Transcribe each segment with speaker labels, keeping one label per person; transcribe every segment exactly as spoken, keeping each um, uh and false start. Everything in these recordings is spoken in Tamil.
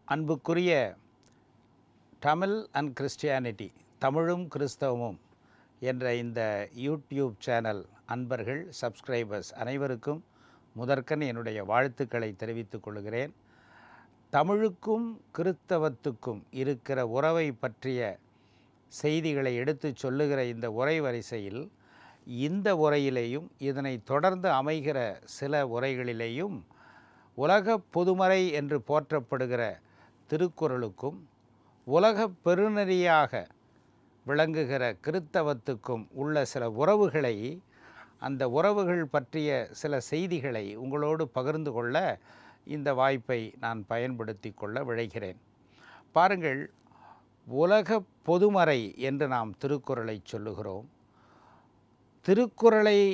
Speaker 1: அன்புக்குரிய தமிழ் அண்ட் கிறிஸ்டியானிட்டி, தமிழும் கிறிஸ்தவமும் என்ற இந்த யூடியூப் சேனல் அன்பர்கள், சப்ஸ்கிரைபர்ஸ் அனைவருக்கும் முதற்கண் என்னுடைய வாழ்த்துக்களை தெரிவித்துக் கொள்கிறேன். தமிழுக்கும் கிறிஸ்தவத்துக்கும் இருக்கிற உறவை பற்றிய செய்திகளை எடுத்து சொல்லுகிற இந்த உரை வரிசையில் இந்த உரையிலேயும் இதனை தொடர்ந்து அமைகிற சில உரைகளிலேயும் உலக பொதுமறை என்று போற்றப்படுகிற திருக்குறளுக்கும் உலக பெருநெறியாக விளங்குகிற கிறித்தவத்துக்கும் உள்ள சில உறவுகளை, அந்த உறவுகள் பற்றிய சில செய்திகளை உங்களோடு பகிர்ந்து கொள்ள இந்த வாய்ப்பை நான் பயன்படுத்தி கொள்ள விழைகிறேன். பாருங்கள், உலக பொதுமறை என்று நாம் திருக்குறளை சொல்லுகிறோம். திருக்குறளை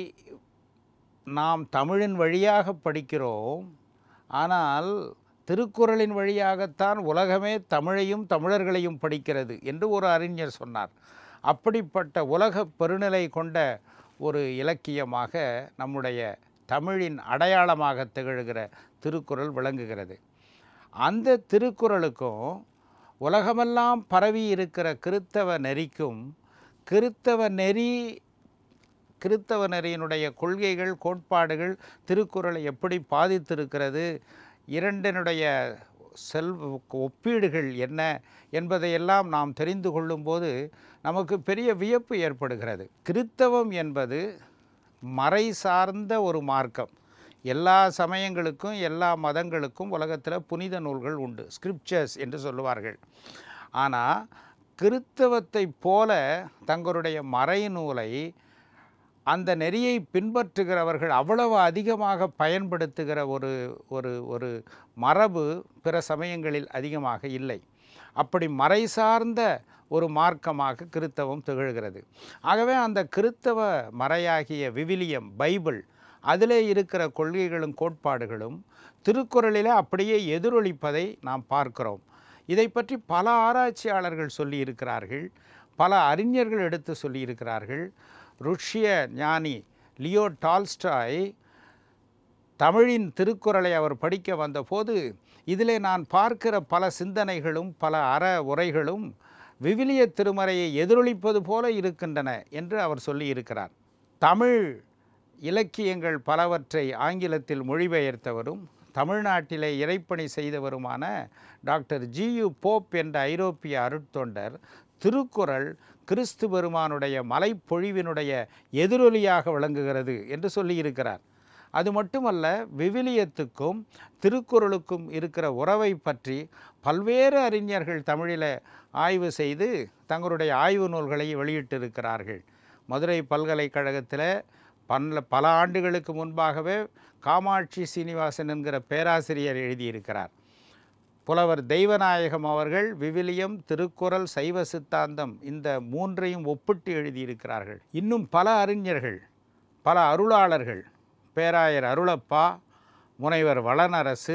Speaker 1: நாம் தமிழின் வழியாக படிக்கிறோம். ஆனால் திருக்குறளின் வழியாகத்தான் உலகமே தமிழையும் தமிழர்களையும் படிக்கிறது என்று ஒரு அறிஞர் சொன்னார். அப்படிப்பட்ட உலக பெருநிலை கொண்ட ஒரு இலக்கியமாக நம்முடைய தமிழின் அடையாளமாக திகழ்கிற திருக்குறள் விளங்குகிறது. அந்த திருக்குறளுக்கும் உலகமெல்லாம் பரவி இருக்கிற கிறித்தவ நெறிக்கும், கிறித்தவ நெறி கிறித்தவ நெறியினுடைய கொள்கைகள், கோட்பாடுகள் திருக்குறளை எப்படி பாதித்திருக்கிறது, இரண்டினுடைய செல் ஒப்பீடுகள் என்ன என்பதையெல்லாம் நாம் தெரிந்து கொள்ளும்போது நமக்கு பெரிய வியப்பு ஏற்படுகிறது. கிறித்தவம் என்பது மறை சார்ந்த ஒரு மார்க்கம். எல்லா சமயங்களுக்கும் எல்லா மதங்களுக்கும் உலகத்தில் புனித நூல்கள் உண்டு, ஸ்கிரிப்சர்ஸ் என்று சொல்லுவார்கள். ஆனால் கிறித்தவத்தை போல தங்களுடைய மறை நூலை அந்த நெறியை பின்பற்றுகிறவர்கள் அவ்வளவு அதிகமாக பயன்படுத்துகிற ஒரு ஒரு ஒரு மரபு பிற சமயங்களில் அதிகமாக இல்லை. அப்படி மறை சார்ந்த ஒரு மார்க்கமாக கிறித்தவம் திகழ்கிறது. ஆகவே அந்த கிறித்தவ மறையாகிய விவிலியம், பைபிள், அதிலே இருக்கிற கொள்கைகளும் கோட்பாடுகளும் திருக்குறளிலே அப்படியே எதிரொலிப்பதை நாம் பார்க்கிறோம். இதை பற்றி பல ஆராய்ச்சியாளர்கள் சொல்லியிருக்கிறார்கள், பல அறிஞர்கள் எடுத்து சொல்லியிருக்கிறார்கள். ருஷ்ய ஞானி லியோ டால்ஸ்டாய் தமிழின் திருக்குறளை அவர் படிக்க வந்தபோது இதிலே நான் பார்க்கிற பல சிந்தனைகளும் பல அற உரைகளும் விவிலிய திருமறையை எதிரொலிப்பது போல இருக்கின்றன என்று அவர் சொல்லியிருக்கிறார். தமிழ் இலக்கியங்கள் பலவற்றை ஆங்கிலத்தில் மொழிபெயர்த்தவரும் தமிழ்நாட்டிலே இறைப்பணி செய்தவருமான டாக்டர் ஜி யு போப் என்ற ஐரோப்பிய அருட்தொண்டர் திருக்குறள் கிறிஸ்து பெருமானுடைய மலைப்பொழிவினுடைய எதிரொலியாக விளங்குகிறது என்று சொல்லியிருக்கிறார். அது மட்டுமல்ல, விவிலியத்துக்கும் திருக்குறளுக்கும் இருக்கிற உறவை பற்றி பல்வேறு அறிஞர்கள் தமிழில் ஆய்வு செய்து தங்களுடைய ஆய்வு நூல்களை வெளியிட்டிருக்கிறார்கள். மதுரை பல்கலைக்கழகத்தில் பல பல ஆண்டுகளுக்கு முன்பாகவே காமாட்சி சீனிவாசன் என்கிற பேராசிரியர் எழுதியிருக்கிறார். புலவர் தெய்வநாயகம் அவர்கள் விவிலியம், திருக்குறள், சைவ சித்தாந்தம் இந்த மூன்றையும் ஒப்பிட்டு எழுதியிருக்கிறார்கள். இன்னும் பல அறிஞர்கள், பல அருளாளர்கள், பேராயர் அருளப்பா, முனைவர் வளனரசு,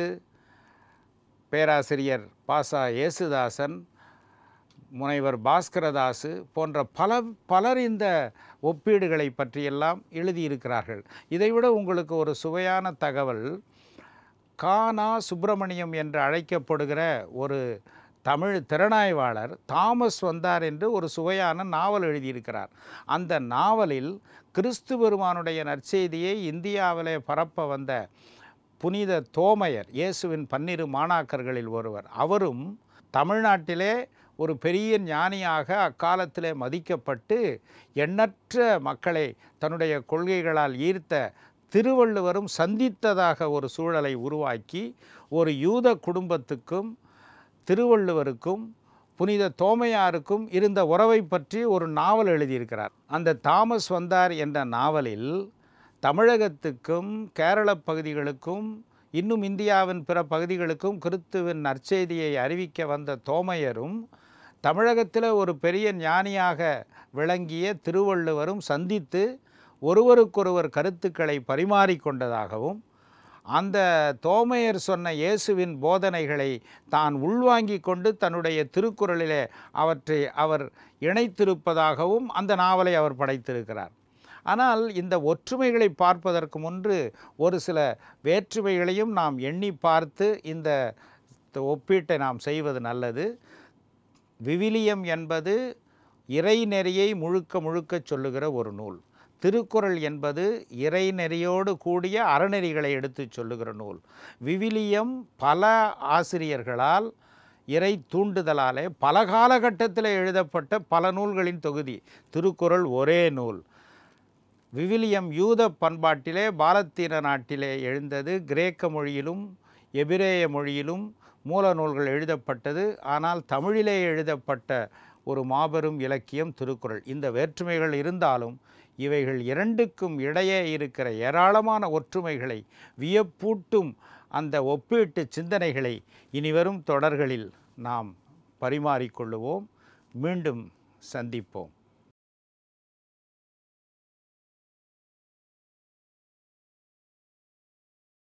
Speaker 1: பேராசிரியர் பாசா ஏசுதாசன், முனைவர் பாஸ்கரதாசு போன்ற பல பலர் இந்த ஒப்பீடுகளை பற்றியெல்லாம் எழுதியிருக்கிறார்கள். இதைவிட உங்களுக்கு ஒரு சுவையான தகவல், கானா சுப்பிரமணியம் என்று அழைக்கப்படுகிற ஒரு தமிழ் திறனாய்வாளர் தாமஸ் வந்தார் என்று ஒரு சுவையான நாவல் எழுதியிருக்கிறார். அந்த நாவலில் கிறிஸ்து பெருமானுடைய நற்செய்தியை இந்தியாவிலே பரப்ப வந்த புனித தோமையர், இயேசுவின் பன்னிரு மாணாக்கர்களில் ஒருவர், அவரும் தமிழ்நாட்டிலே ஒரு பெரிய ஞானியாக அக்காலத்திலே மதிக்கப்பட்டு எண்ணற்ற மக்களை தன்னுடைய கொள்கைகளால் ஈர்த்த திருவள்ளுவரும் சந்தித்ததாக ஒரு சூழலை உருவாக்கி ஒரு யூத குடும்பத்துக்கும் திருவள்ளுவருக்கும் புனித தோமையாருக்கும் இருந்த உறவை பற்றி ஒரு நாவல் எழுதியிருக்கிறார். அந்த தாமஸ் வந்தார் என்ற நாவலில் தமிழகத்துக்கும் கேரள பகுதிகளுக்கும் இன்னும் இந்தியாவின் பிற பகுதிகளுக்கும் கிறிஸ்துவின் நற்செய்தியை அறிவிக்க வந்த தோமையரும் தமிழகத்தில் ஒரு பெரிய ஞானியாக விளங்கிய திருவள்ளுவரும் சந்தித்து ஒருவருக்கொருவர் கருத்துக்களை பரிமாறிக்கொண்டதாகவும், அந்த தோமையர் சொன்ன இயேசுவின் போதனைகளை தான் உள்வாங்கி கொண்டு தன்னுடைய திருக்குறளிலே அவற்றை அவர் இணைத்திருப்பதாகவும் அந்த நாவலை அவர் படைத்திருக்கிறார். ஆனால் இந்த ஒற்றுமைகளை பார்ப்பதற்கு முன்பு ஒரு சில வேற்றுமைகளையும் நாம் எண்ணி பார்த்து இந்த ஒப்பீட்டை நாம் செய்வது நல்லது. விவிலியம் என்பது இறைநெறியை முழுக்க முழுக்க சொல்லுகிற ஒரு நூல். திருக்குறள் என்பது இறைநெறியோடு கூடிய அறநெறிகளை எடுத்து சொல்லுகிற நூல். விவிலியம் பல ஆசிரியர்களால் இறை தூண்டுதலாலே பல காலகட்டத்தில் எழுதப்பட்ட பல நூல்களின் தொகுதி. திருக்குறள் ஒரே நூல். விவிலியம் யூத பண்பாட்டிலே பாலத்தீன நாட்டிலே எழுந்தது. கிரேக்க மொழியிலும் எபிரேய மொழியிலும் மூல நூல்கள் எழுதப்பட்டது. ஆனால் தமிழிலே எழுதப்பட்ட ஒரு மாபெரும் இலக்கியம் திருக்குறள். இந்த வேற்றுமைகள் இருந்தாலும் இவைகள் இரண்டுக்கும் இடையே இருக்கிற ஏராளமான ஒற்றுமைகளை, வியப்பூட்டும் அந்த ஒப்பீட்டு சிந்தனைகளை இனிவரும் தொடர்களில் நாம் பரிமாறிக்கொள்ளுவோம். மீண்டும் சந்திப்போம்.